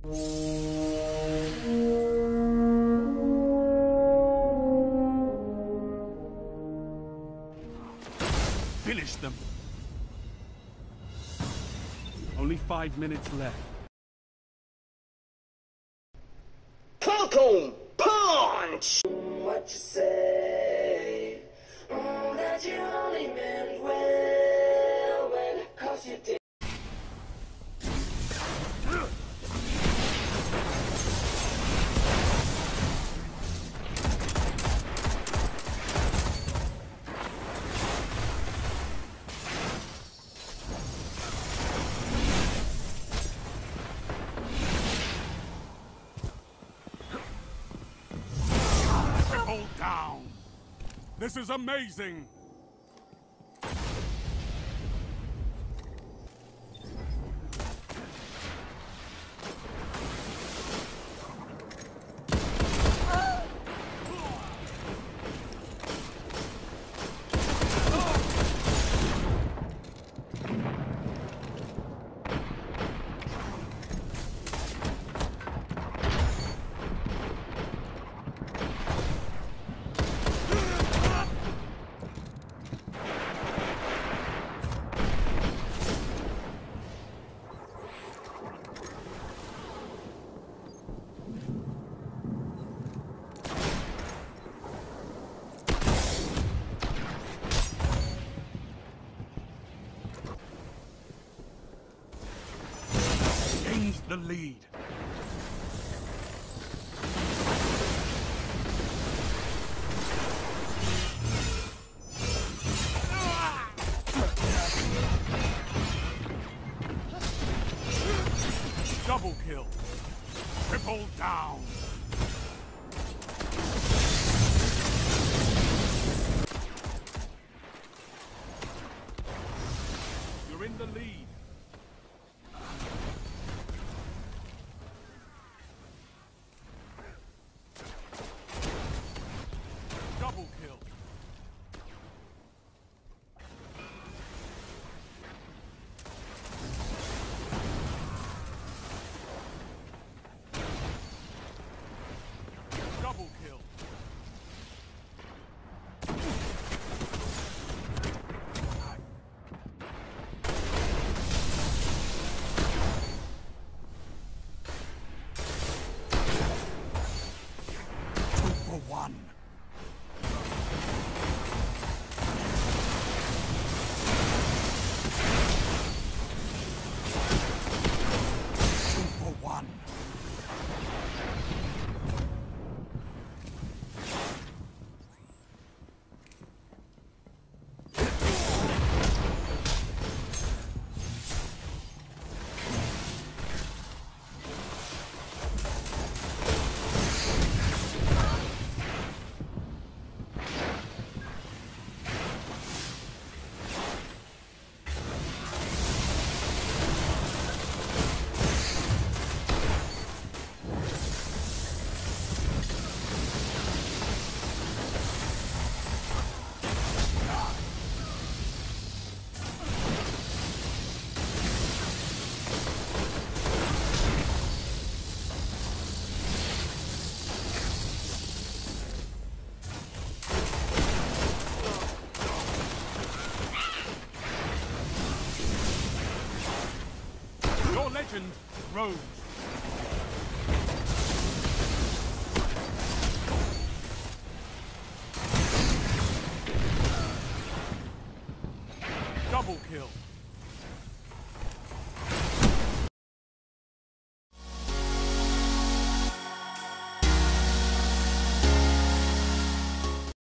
Finish them. Only 5 minutes left. Cocoon punch! What you say? That you only meant well when, 'cause you did. Down. This is amazing. The lead. Double kill. Triple down. You're in the lead. Double kill. Double kill. Two for one. Legend Rose. Double kill.